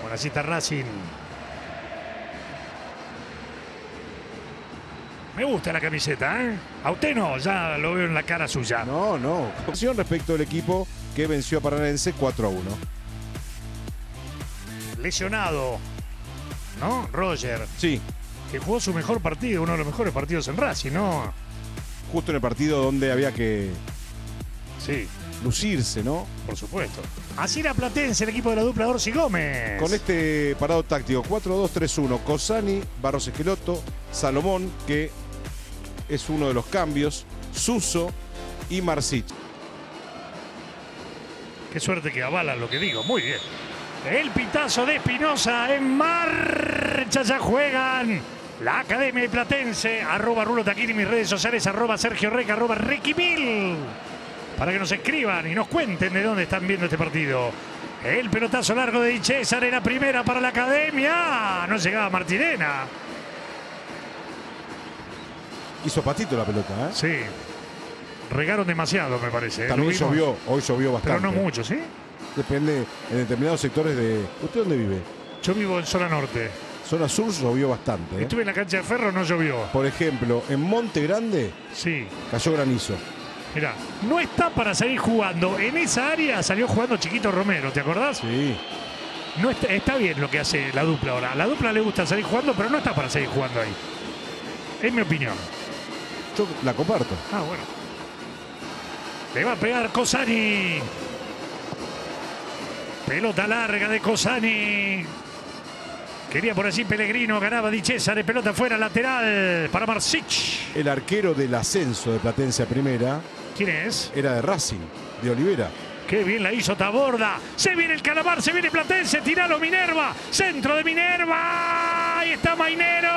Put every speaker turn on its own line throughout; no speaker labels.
Bueno, así está Racing. Me gusta la camiseta, ¿eh? A usted no, ya lo veo en la cara suya.
No. Respecto del equipo que venció a Paranense 4-1.
Lesionado, ¿no? Roger,
Sí,
que jugó su mejor partido, uno de los mejores partidos en Racing, ¿no?
justo en el partido donde había que
Sí,
lucirse, ¿no?
por supuesto. Así era Platense, el equipo de la dupla Orsi Gómez.
Con este parado táctico 4-2-3-1, Cosani, Barros Esqueloto, Salomón, que es uno de los cambios, Suso y Marsic.
Qué suerte que avalan lo que digo, muy bien. El pitazo de Espinosa en marcha, ya juegan. La Academia de Platense, arroba Rulo Taquini, mis redes sociales, arroba Sergio Reca, arroba Requimil. Para que nos escriban y nos cuenten de dónde están viendo este partido. El pelotazo largo de Di César era primera para la Academia. No llegaba Martirena.
Hizo patito la pelota, ¿eh?
Sí. Regaron demasiado, me parece.
También
Lo vimos,
llovió, hoy llovió bastante.
pero no mucho, ¿sí?
Depende en determinados sectores de... ¿Usted dónde vive?
Yo vivo en zona norte.
Zona sur llovió bastante, ¿eh?
Estuve en la cancha de Ferro, no llovió.
Por ejemplo, en Monte Grande
Sí.
cayó granizo.
Mirá, no está para seguir jugando. En esa área salió jugando Chiquito Romero, ¿te acordás?
Sí.
No está bien lo que hace la dupla ahora. A la dupla le gusta salir jugando, pero no está para seguir jugando ahí. Es mi opinión.
Yo la comparto.
Ah, bueno. Le va a pegar Cosani. Pelota larga de Cosani. Quería por allí Pellegrino, ganaba Di César, pelota fuera, lateral para Marsic.
El arquero del ascenso de Platense a primera
¿Quién es?
era de Racing, de Olivera.
Qué bien la hizo Taborda. Se viene el Calamar, se viene Platense, tiralo Minerva. Centro de Minerva. Ahí está Mainero.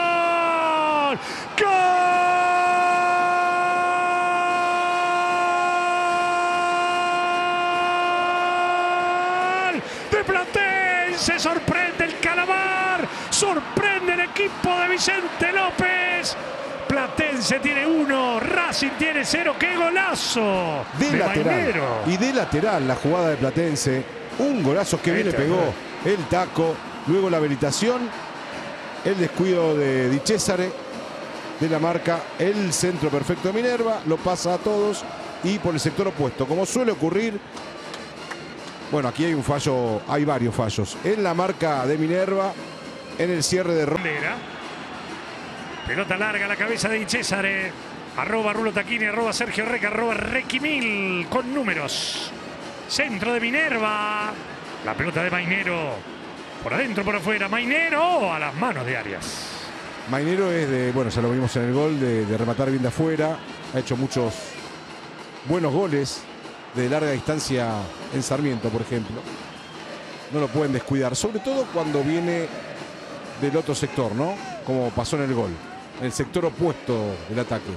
¡Gol! De Platense, sorprende el Calamar. Sorprende el equipo de Vicente López. Platense tiene 1, Racing tiene 0. ¡Qué golazo!
De lateral.
Mainero.
Y de lateral la jugada de Platense. Un golazo que bien le pegó. El taco. Luego la habilitación. El descuido de Di Césare. De la marca. El centro perfecto de Minerva. Lo pasa a todos. Y por el sector opuesto. Como suele ocurrir. Bueno, aquí hay un fallo. Hay varios fallos. En la marca de Minerva. En el cierre de...
Pelota larga a la cabeza de Di Césare. Arroba Rulo Taquini, arroba Sergio Reca, arroba Requimil con números. Centro de Minerva. La pelota de Mainero. Por adentro, por afuera. Mainero a las manos de Arias.
Mainero es de, bueno, ya lo vimos en el gol, de rematar bien de afuera. Ha hecho muchos buenos goles de larga distancia en Sarmiento, por ejemplo. No lo pueden descuidar, sobre todo cuando viene del otro sector, ¿no? Como pasó en el gol. En el sector opuesto del ataque.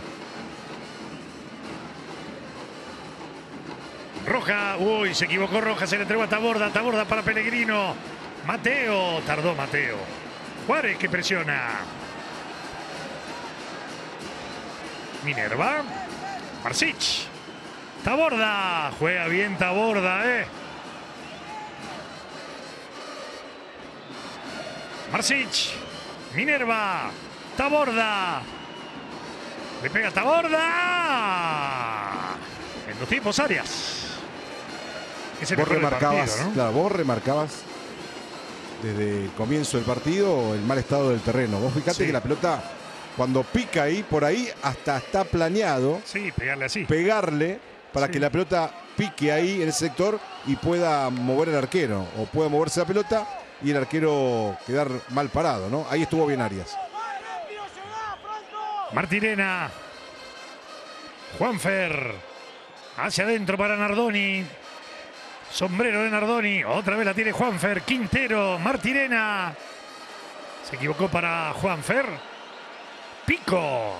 Roja, uy, se equivocó Roja, se le entregó a Taborda, Taborda para Pellegrino. Mateo, tardó Mateo. Juárez que presiona. Minerva. Marsic. Taborda, juega bien Taborda, Marsic. Minerva. Taborda. Le pega Taborda. En los tiempos Arias.
Vos remarcabas, ¿no? Claro, vos remarcabas desde el comienzo del partido el mal estado del terreno. Vos fijate que la pelota, cuando pica ahí, por ahí, hasta está planeado.
Sí, pegarle así.
Pegarle para que la pelota pique ahí en ese sector y pueda mover el arquero. O pueda moverse la pelota y el arquero quedar mal parado, ¿no? Ahí estuvo bien Arias.
Martirena. Juanfer. Hacia adentro para Nardoni. Sombrero de Nardoni. Otra vez la tiene Juanfer. Quintero. Martirena. Se equivocó para Juanfer. Pico.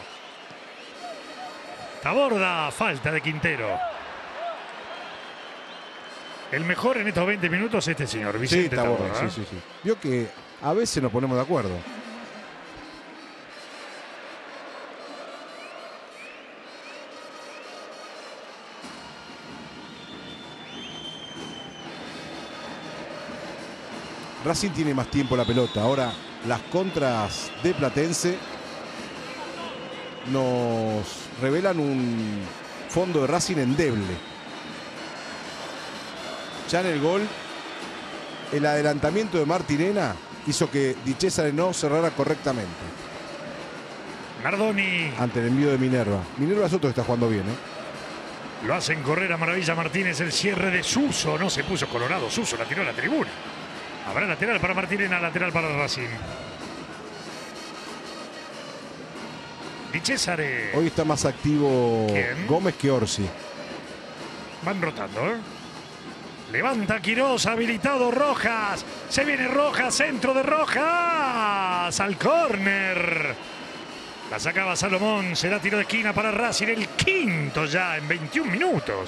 Taborda. Falta de Quintero. El mejor en estos 20 minutos este señor, Vicente Taborda.
Sí. Vio que a veces nos ponemos de acuerdo. Racing tiene más tiempo la pelota. Ahora las contras de Platense nos revelan un fondo de Racing endeble. Ya en el gol, el adelantamiento de Martirena hizo que Di Cesare no cerrara correctamente.
Nardoni.
Ante el envío de Minerva. Minerva es otro que está jugando bien, ¿eh?
Lo hacen correr a maravilla Martínez. El cierre de Suso. No se puso colorado. Suso la tiró a la tribuna. Habrá lateral para Martirena, lateral para Racing. Di Cesare.
Hoy está más activo
¿Quién?
Gómez que Orsi.
Van rotando, ¿eh? Levanta Quirós, habilitado Rojas. Se viene Rojas, centro de Rojas. Al córner. La sacaba Salomón. Será tiro de esquina para Racing. El quinto ya en 21 minutos.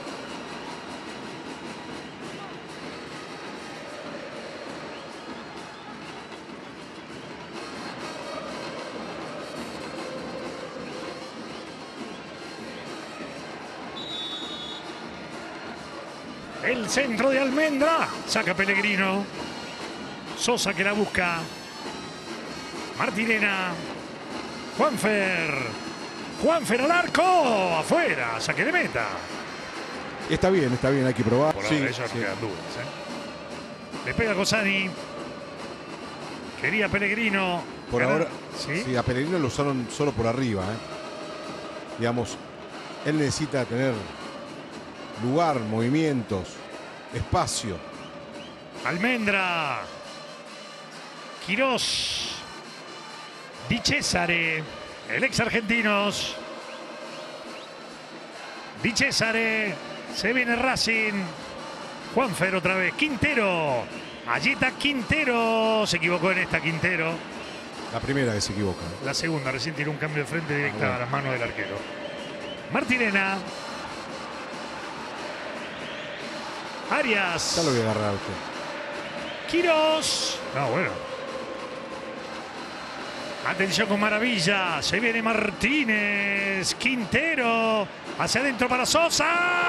El centro de Almendra. Saca Pellegrino. Sosa que la busca. Martirena. Juanfer. Juanfer al arco. Afuera. Saque de meta.
Está bien, hay que probar.
Por
Sí,
ahora eso no
sí.
quedan dudas, ¿eh? Le pega Cosani. Quería Pellegrino.
Por ahora,
¿Sí?
sí, a Pellegrino lo usaron solo por arriba, ¿eh? Digamos, él necesita tener lugar, movimientos, espacio.
Almendra. Quirós. Di Cesare. El ex argentinos. Di Cesare. Se viene Racing. Juanfer otra vez. Quintero. Allí está Quintero. Se equivocó en esta Quintero.
La primera que se equivoca.
La segunda recién tiró un cambio de frente directa
bueno.
a las manos del arquero. Martirena. Arias.
Ya lo voy a agarrar a usted.
Quirós. No, bueno. Atención con maravilla. Se viene Martínez. Quintero. Hacia adentro para Sosa.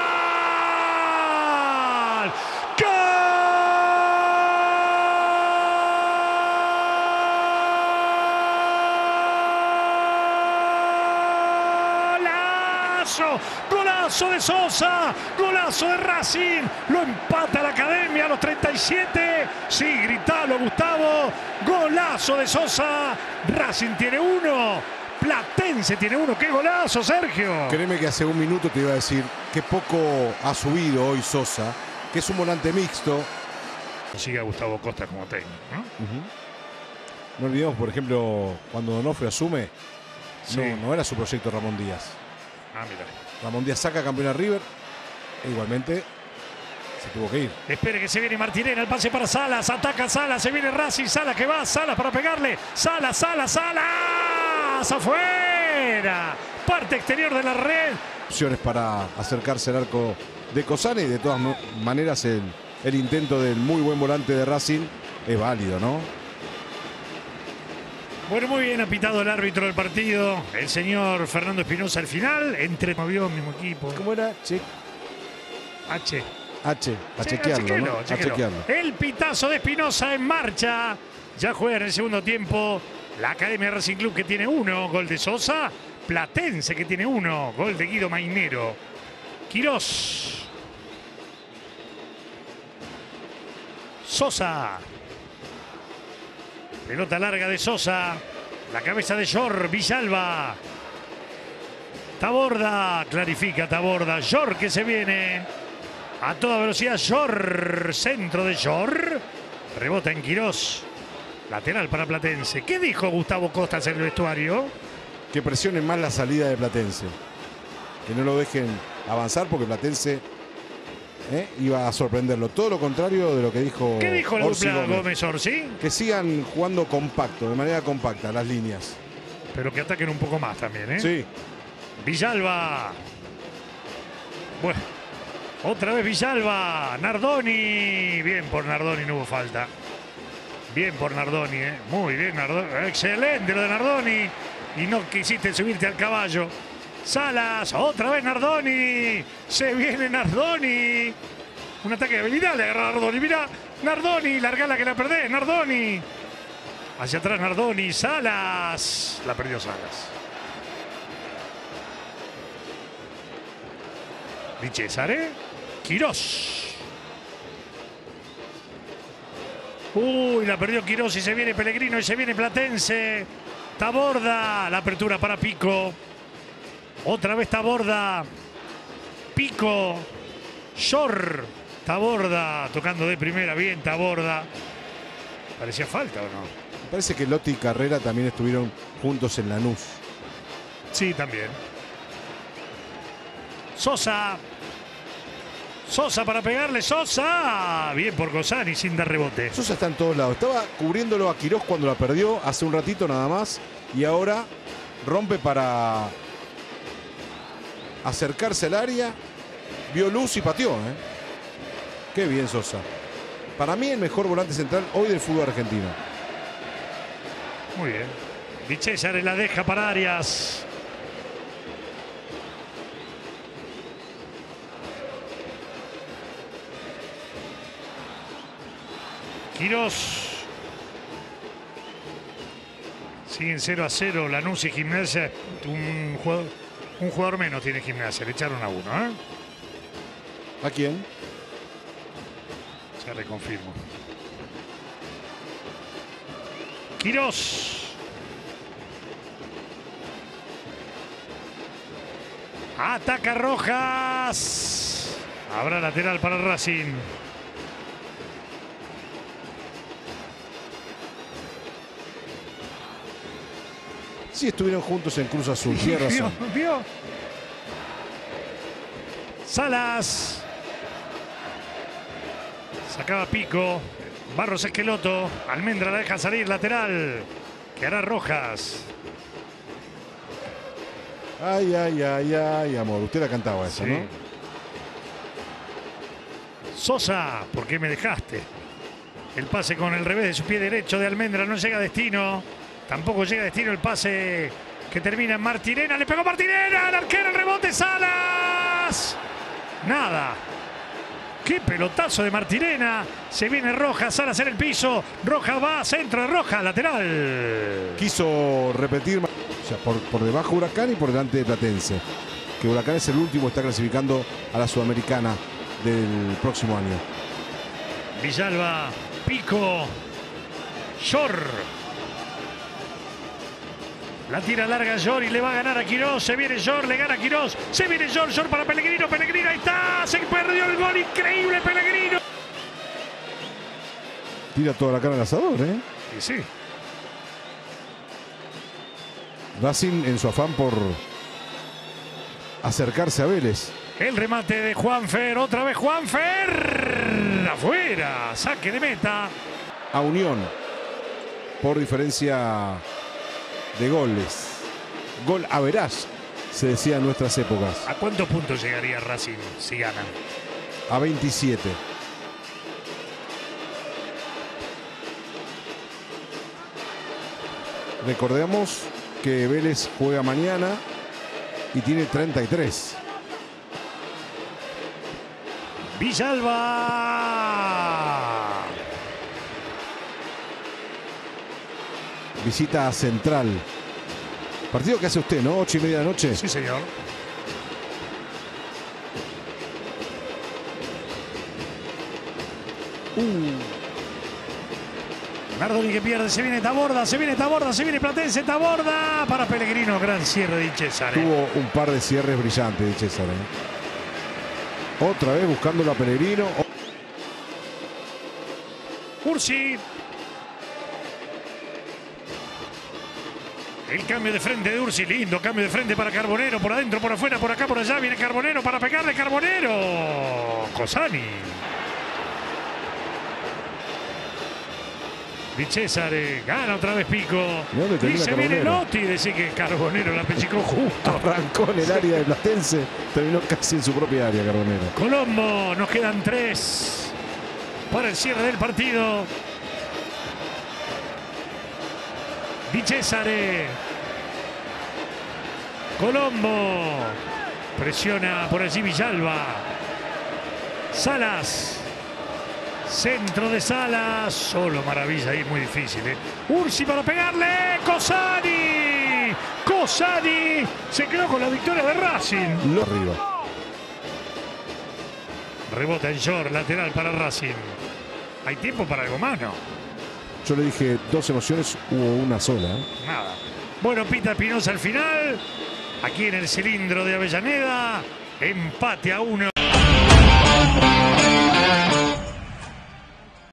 ¡Golazo! Golazo de Sosa. Golazo de Racing. Lo empata la Academia a los 37. Sí, gritalo, Gustavo. Golazo de Sosa. Racing tiene uno. Platense tiene uno. ¡Qué golazo, Sergio!
Créeme que hace un minuto te iba a decir que poco ha subido hoy Sosa, que es un volante mixto.
Sigue a Gustavo Costa como técnico, ¿no?
No olvidemos, por ejemplo, cuando Donofrio asume,
Sí.
no era su proyecto Ramón Díaz.
Ah, mira.
Ramón Díaz saca campeón a River e igualmente se tuvo que ir.
Espere que se viene Martirena, el pase para Salas, ataca Salas, se viene Racing, Salas que va, Salas para pegarle, Salas, afuera, parte exterior de la red.
Opciones para acercarse al arco de Cosani y de todas maneras el intento del muy buen volante de Racing es válido, ¿no?
Bueno, muy bien, ha pitado el árbitro del partido, el señor Fernando Espinosa al final, movió mismo equipo.
¿Cómo era?
A
chequearlo, ¿no? A chequearlo.
El pitazo de Espinosa en marcha. Ya juega en el segundo tiempo la Academia Racing Club que tiene uno, gol de Sosa. Platense que tiene uno, gol de Guido Mainero. Quirós. Sosa. Pelota larga de Sosa. La cabeza de Jor, Villalba. Taborda, clarifica Taborda. Jor que se viene. A toda velocidad Jor. Centro de Jor. Rebota en Quirós. Lateral para Platense. ¿Qué dijo Gustavo Costas en el vestuario?
Que presionen más la salida de Platense. Que no lo dejen avanzar porque Platense iba a sorprenderlo. Todo lo contrario de lo que dijo.
¿Qué dijo la
Orsi
dupla Gómez Orsi?
Que sigan jugando compacto, de manera compacta, las líneas.
Pero que ataquen un poco más también, ¿eh?
Sí.
Villalba. Bueno, otra vez Villalba. Nardoni. Bien por Nardoni, no hubo falta. Bien por Nardoni, ¿eh? Muy bien Nardoni. Excelente lo de Nardoni. Y no quisiste subirte al caballo. Salas, otra vez Nardoni. Se viene Nardoni. Un ataque de habilidad, le agarra a Nardoni. Mirá, Nardoni, largala que la perdés, Nardoni. Hacia atrás Nardoni, Salas. La perdió Salas. Di Cesare. Quirós. Uy, la perdió Quirós y se viene Pellegrino y se viene Platense. Taborda. La apertura para Pico. Otra vez Taborda. Pico. Shor. Taborda. Tocando de primera. Bien, Taborda. ¿Parecía falta o no?
Me parece que Lotti y Carrera también estuvieron juntos en Lanús.
Sí, también. Sosa. Sosa para pegarle. Sosa. Bien por Cosani sin dar rebote.
Sosa está en todos lados. Estaba cubriéndolo a Quirós cuando la perdió hace un ratito nada más. Y ahora rompe para acercarse al área. Vio luz y pateó. Qué bien Sosa. Para mí el mejor volante central hoy del fútbol argentino.
Muy bien. Di Cesare la deja para Arias. Quirós. Siguen 0-0 Lanús y Gimnasia. Un jugador menos tiene Gimnasia. Le echaron a uno, ¿eh?
¿A quién?
Ya reconfirmo. Quirós. Ataca Rojas. Habrá lateral para Racing.
Sí estuvieron juntos en Cruz Azul. Tiene razón.
¿Vio? Salas. Sacaba Pico. Barros Esqueloto. Almendra la deja salir lateral. Que hará Rojas.
Ay, ay, ay, ay, amor. Usted la cantaba esa,
Sí.
¿no?
Sosa, ¿por qué me dejaste? El pase con el revés de su pie derecho de Almendra no llega a destino. Tampoco llega a destino el pase que termina en Martirena. Le pegó Martirena. El arquero, el rebote, Salas. Nada. Qué pelotazo de Martirena. Se viene Rojas, Salas en el piso. Rojas va, centro de Rojas, lateral.
Quiso repetir, o sea, por debajo Huracán y por delante de Platense. Que Huracán es el último, está clasificando a la Sudamericana del próximo año.
Villalba, Pico, Shor. La tira larga Shor y le va a ganar a Quirós. Se viene Shor, le gana a Quirós. Se viene Shor, Shor para Pellegrino. Pellegrino, ahí está. Se perdió el gol. Increíble Pellegrino.
Tira toda la cara al asador, ¿eh?
Y sí.
Racing en su afán por acercarse a Vélez.
El remate de Juanfer. Otra vez Juanfer. Afuera. Saque de meta.
A Unión. Por diferencia de goles. Gol average, se decía en nuestras épocas.
¿A cuántos puntos llegaría Racing si ganan?
A 27. Recordemos que Vélez juega mañana y tiene 33.
Villalba.
Visita a Central. Partido que hace usted, ¿no? 8:30 de la noche.
Sí, señor. Nardoni que pierde, se viene Taborda, se viene Taborda, se viene Platense, Taborda para Pellegrino, gran cierre de Cesare.
Tuvo un par de cierres brillantes de Cesare. Otra vez buscándolo a Pellegrino.
Ursi. El cambio de frente de Ursi, lindo cambio de frente para Carbonero, por adentro, por afuera, por acá, por allá, viene Carbonero para pegarle Carbonero. Cosani. Di Cesare, gana otra vez Pico. Y se viene Lotti, decir que Carbonero la pellizcó justo.
Arrancó en el área de Platense, terminó casi en su propia área Carbonero.
Colombo, nos quedan 3 para el cierre del partido. Di Cesare. Colombo. Presiona por allí Villalba. Salas. Centro de Salas. Solo maravilla ahí, muy difícil. Ursi para pegarle. Cosani. Cosani se quedó con la victoria de Racing.
Lo arriba.
Rebota en short, lateral para Racing. Hay tiempo para algo más, ¿no?
Yo le dije 2 emociones, hubo una sola.
Nada. Bueno, pita Espinosa al final. Aquí en el cilindro de Avellaneda. Empate a 1.